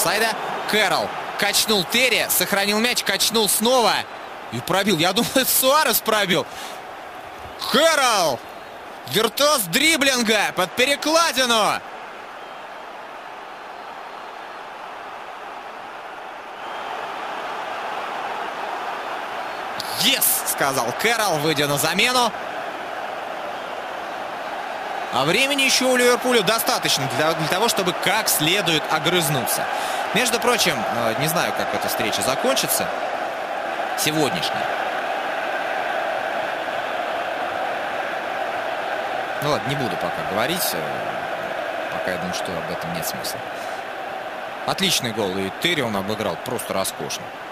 офсайда. Кэрролл качнул Терри, сохранил мяч, качнул снова и пробил. Я думаю, Суарес пробил. Кэрролл! Виртуоз дриблинга под перекладину. «Yes!» сказал Кэрролл, выйдя на замену. А времени еще у Ливерпуля достаточно для того, чтобы как следует огрызнуться. Между прочим, не знаю, как эта встреча закончится. Сегодняшняя. Ну ладно, не буду пока говорить. Пока я думаю, что об этом нет смысла. Отличный гол. И Терри он обыграл просто роскошно.